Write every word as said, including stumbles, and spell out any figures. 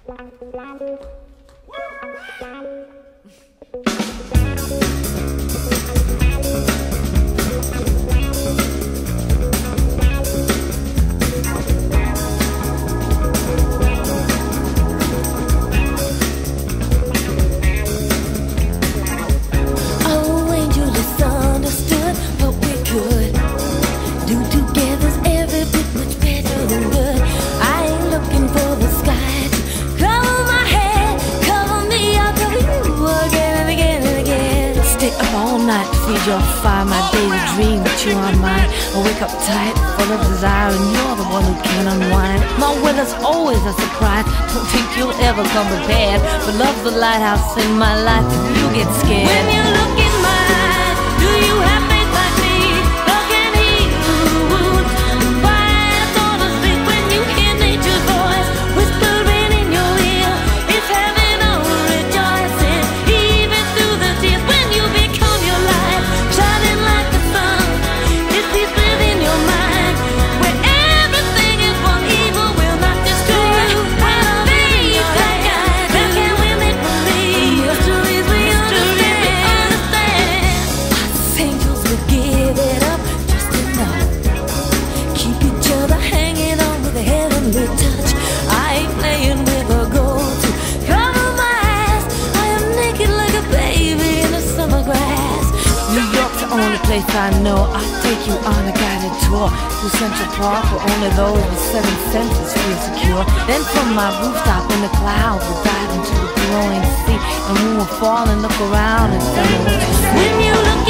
Feed your fire, my daily dream that you are mine. I wake up tight, full of desire, and you're the one who can unwind. My weather's always a surprise. Don't think you'll ever come prepared, but love's the lighthouse in my life. You get scared when you look in my eyes. Do you have faith like me? Love can heal the wounds. Fight for the sleep when you hear nature's voice whispering in your ear. It's heaven or rejoicing, even through the tears when you become your light. Shining like the sun, this peace within your mind, where everything is from evil will not destroy. When I leave that guy, there can women believe mysteries we understand. Us angels will give it up just enough, keep each other hanging on with a heavenly touch. I ain't playing with a gold to cover my ass. I am naked like a baby in the summer grass. New York's the only place I know. I'll take you on a guided tour through Central Park, where only those with seven senses feel secure. Then from my rooftop in the clouds, we'll dive into the glowing sea, and when we'll fall and look around and tell me what you see. When you look